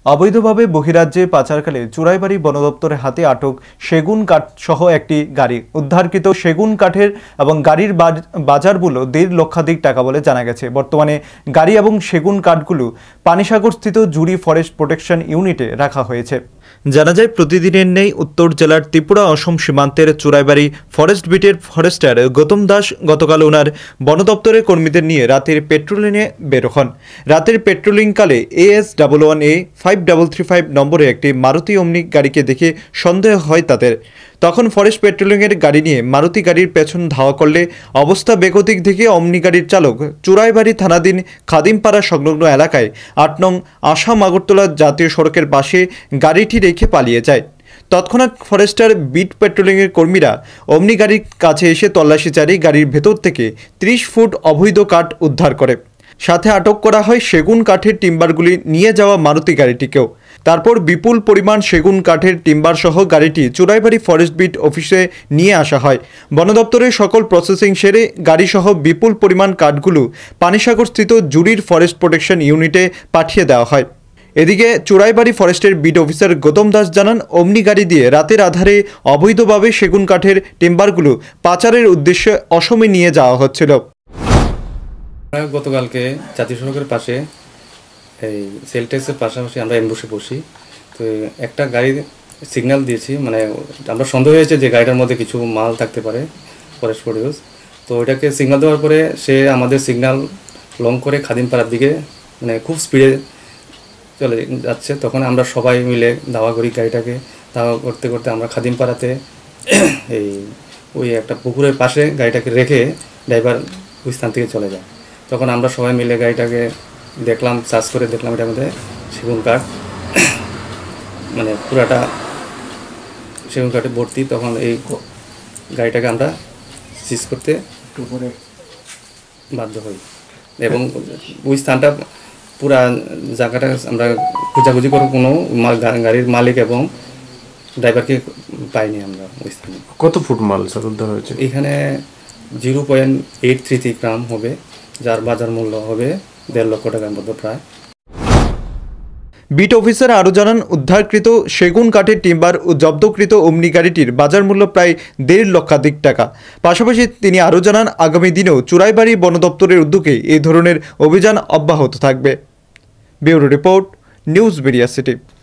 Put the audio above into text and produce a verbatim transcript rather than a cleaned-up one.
অবৈধভাবে বহিরাজ্যে পাচারকালে চুরাইবাড়ি বন দপ্তরের হাতে আটক সেগুন কাঠ সহ একটি গাড়ি। উদ্ধারকৃত সেগুন কাঠের এবং গাড়ির বাজার মূল্য দেড় লক্ষাধিক টাকা বলে জানা গেছে। বর্তমানে গাড়ি এবং সেগুন কাঠগুলো পানিসাগরস্থিত জুড়ি ফরেস্ট প্রোটেকশন ইউনিটে রাখা হয়েছে। জানা যায়, প্রতিদিনের নেই উত্তর জেলার ত্রিপুরা অসম সীমান্তের চুরাইবাড়ি ফরেস্ট বিটের ফরেস্টার গৌতম দাস গতকাল ওনার বন দপ্তরের কর্মীদের নিয়ে রাতের পেট্রোলিংয়ে বের হন। রাতের পেট্রোলিংকালে A S double one A five double three five নম্বরে একটি মারুতি ওমনি গাড়িকে দেখে সন্দেহ হয় তাদের। তখন ফরেস্ট পেট্রোলিংয়ের গাড়ি নিয়ে মারুতি গাড়ির পেছন ধাওয়া করলে অবস্থা বেগতিক দেখে অমনি গাড়ির চালক চুরাইবাড়ি থানাধীন খাদিমপাড়া সংলগ্ন এলাকায় আট নং আসাম আগরতলা জাতীয় সড়কের পাশে গাড়িটি রেখে পালিয়ে যায়। তৎক্ষণাৎ ফরেস্টার বিট পেট্রোলিংয়ের কর্মীরা অমনি গাড়ির কাছে এসে তল্লাশি চালিয়ে গাড়ির ভেতর থেকে ত্রিশ ফুট অবৈধ কাঠ উদ্ধার করে। সাথে আটক করা হয় সেগুন কাঠের টিম্বারগুলি নিয়ে যাওয়া মারুতি গাড়িটিকেও। তারপর বিপুল পরিমাণ সেগুন কাঠের টিম্বার সহ গাড়িটি চুরাইবাড়ি ফরেস্ট বিট অফিসে নিয়ে আসা হয়। বন দপ্তরের সকল প্রসেসিং সেরে গাড়িসহ বিপুল পরিমাণ কাঠগুলো পানিসাগরস্থিত জুড়ির ফরেস্ট প্রোটেকশন ইউনিটে পাঠিয়ে দেওয়া হয়। এদিকে চুরাইবাড়ি ফরেস্টের বিট অফিসার গৌতম দাস জানান, অমনি গাড়ি দিয়ে রাতের আধারে অবৈধভাবে সেগুন কাঠের টিম্বারগুলো পাচারের উদ্দেশ্যে অসমে নিয়ে যাওয়া হচ্ছিল। গতকালকে জাতীয় সড়কের পাশে এই সেল ট্যাক্সের পাশাপাশি আমরা এমবুসে বসি, তো একটা গাড়ি সিগন্যাল দিয়েছি, মানে আমরা সন্দেহ হয়েছে যে গাড়িটার মধ্যে কিছু মাল থাকতে পারে ফরেস্ট প্রডিউস। তো ওইটাকে সিগন্যাল দেওয়ার পরে সে আমাদের সিগন্যাল লং করে খাদিমপাড়ার দিকে মানে খুব স্পিডে চলে যাচ্ছে। তখন আমরা সবাই মিলে ধাওয়া করি গাড়িটাকে। ধাওয়া করতে করতে আমরা খাদিমপাড়াতে এই ওই একটা পুকুরের পাশে গাড়িটাকে রেখে ড্রাইভার ওই স্থান থেকে চলে যায়। তখন আমরা সবাই মিলে গাড়িটাকে দেখলাম, সার্চ করে দেখলাম এটার মধ্যে সেগুন কাঠ, মানে পুরাটা সেগুন কাঠে ভর্তি। তখন এই গাড়িটাকে আমরা সিজ করতে বাধ্য হই এবং ওই স্থানটা পুরা জায়গাটা আমরা খোঁজাখুঁজি করে কোনো গাড়ির মালিক এবং ড্রাইভারকে পাইনি আমরা ওই স্থানে। কত ফুট মাল স্যার উদ্ধার হয়েছে? এখানে zero point eight three three gram হবে, যার বাজার মূল্য হবে দেড় লক্ষ টাকার মতো প্রায়। বিট অফিসার আরও জানান, উদ্ধারকৃত সেগুন কাঠের টিম্বার ও জব্দকৃত অমনি গাড়িটির বাজার মূল্য প্রায় দেড় লক্ষাধিক টাকা। পাশাপাশি তিনি আরও জানান, আগামী দিনেও চুরাইবাড়ি বন দপ্তরের উদ্যোগে এই ধরনের অভিযান অব্যাহত থাকবে। Bureau report, news media city.